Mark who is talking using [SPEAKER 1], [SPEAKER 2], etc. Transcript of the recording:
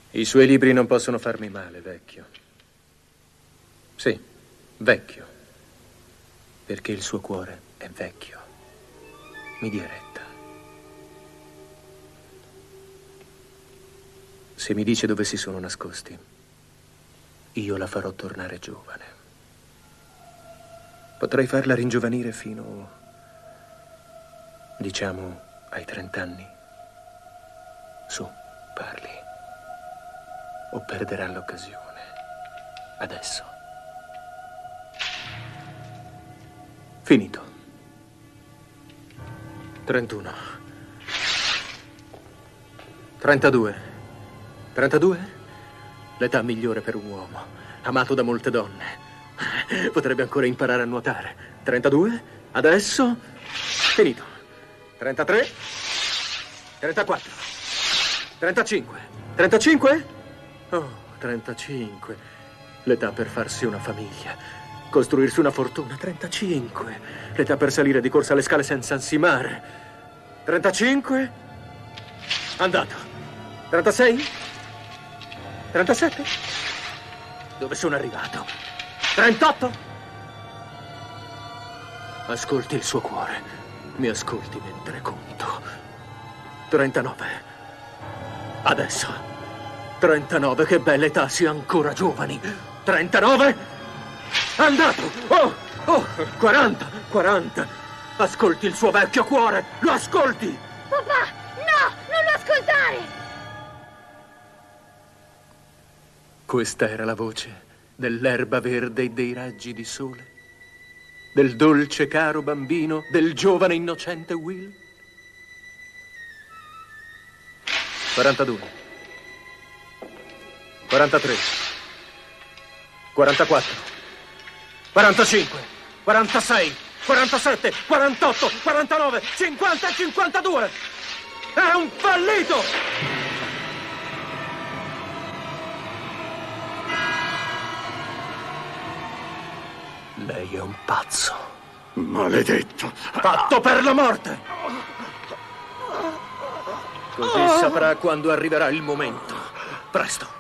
[SPEAKER 1] I suoi libri non possono farmi male, vecchio. Sì, vecchio. Perché il suo cuore è vecchio. Mi dia retta. Se mi dice dove si sono nascosti, io la farò tornare giovane. Potrei farla ringiovanire fino, diciamo, ai 30 anni. Su, parli. O perderà l'occasione. Adesso. Finito. 31. 32. 32? L'età migliore per un uomo, amato da molte donne. Potrebbe ancora imparare a nuotare. 32? Adesso? Finito. 33? 34? 35? 35? Oh, 35. L'età per farsi una famiglia, costruirsi una fortuna. 35. L'età per salire di corsa alle scale senza ansimare. 35? Andato. 36? 37? Dove sono arrivato? 38? Ascolti il suo cuore. Mi ascolti mentre conto. 39. Adesso. 39, che bella età, si è ancora giovani. 39? Andato! Oh, 40, 40. Ascolti il suo vecchio cuore, lo ascolti!
[SPEAKER 2] Papà, no, non lo ascoltare!
[SPEAKER 1] Questa era la voce dell'erba verde e dei raggi di sole, del dolce caro bambino, del giovane innocente Will. 42, 43, 44, 45, 46, 47, 48, 49, 50 e 52. Era un fallito! Lei è un pazzo.
[SPEAKER 3] Maledetto.
[SPEAKER 1] Fatto per la morte! Così saprà quando arriverà il momento. Presto.